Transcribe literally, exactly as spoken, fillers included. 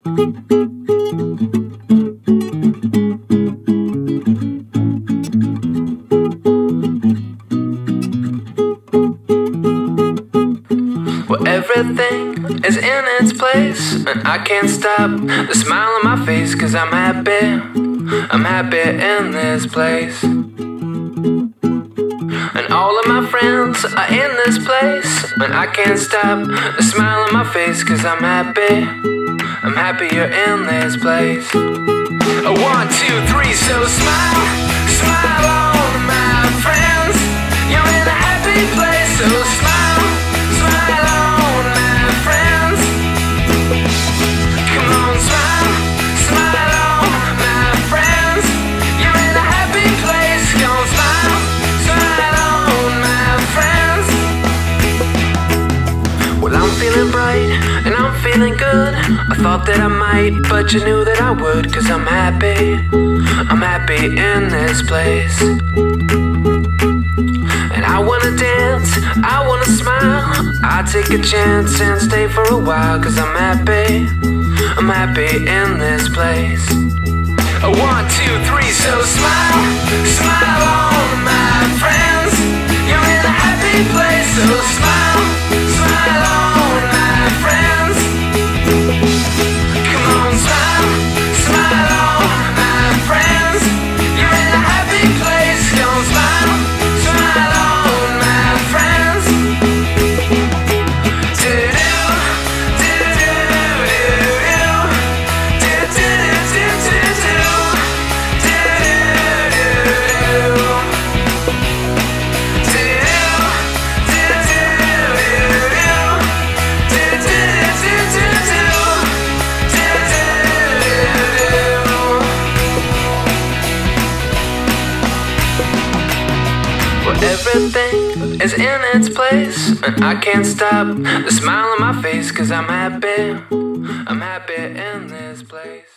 Well, everything is in its place, and I can't stop the smile on my face, 'cause I'm happy, I'm happy in this place. And all of my friends are in this place, and I can't stop the smile on my face, 'cause I'm happy, I'm happier in this place. A one, two, three, so smile, smile on my friends. You're in a happy place, so smile, smile on my friends. Come on, smile, smile on my friends. You're in a happy place, come on, smile, smile on my friends. Well, I'm feeling bright and I'm feeling good. I thought that I might, but you knew that I would, 'cause I'm happy, I'm happy in this place. And I wanna dance, I wanna smile, I take a chance and stay for a while, 'cause I'm happy, I'm happy in this place. A one, two, three, so smile, smile on my friends. You're in a happy place, so smile, smile on my friends. Come on, smile, smile on my friends. You're in a happy place, come on, smile, smile on my friends. Do-do, do-do-do-do-do, do-do-do-do-do-do, well, everything is in its place, and I can't stop the smile on my face, 'cause I'm happy, I'm happy in this place.